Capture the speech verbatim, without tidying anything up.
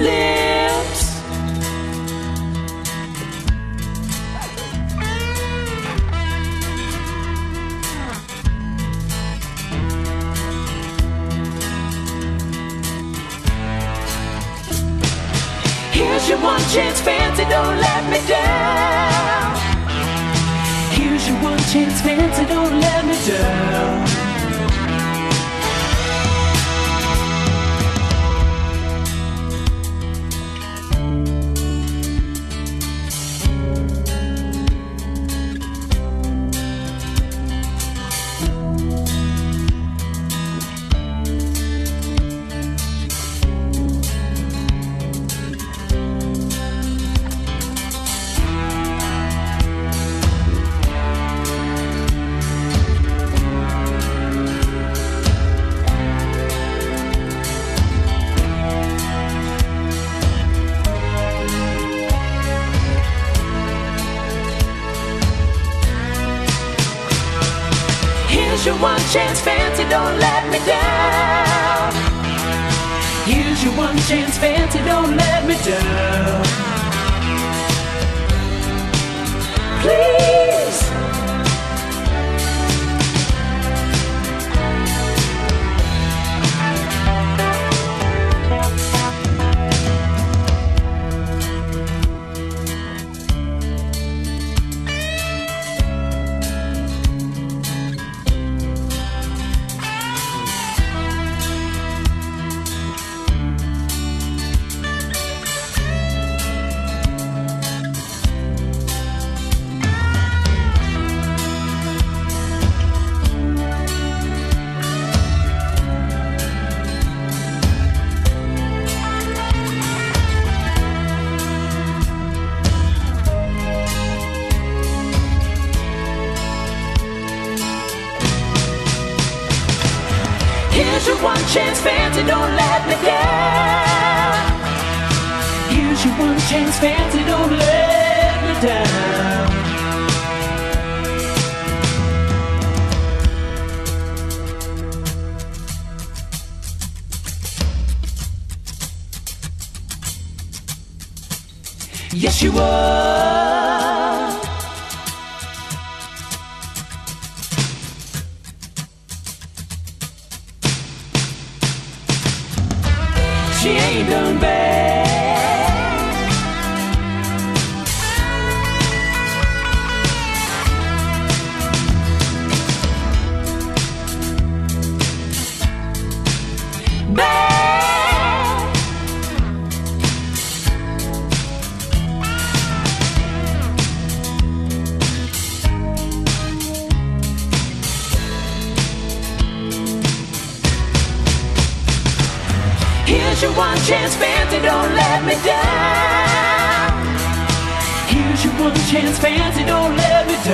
lips. Here's your one chance, fancy, don't let me down. Here's your one chance, fancy, don't let me down. Here's your one chance, fancy, don't let me down. Here's your one chance, fancy, don't let me down. Please. Here's your one chance, fancy, don't let me down. Here's your one chance, fancy, don't let me down. Yes, you were. She ain't done bad. Bad. Here's your one chance, fancy, don't let me down. Here's your one chance, fancy, don't let me down.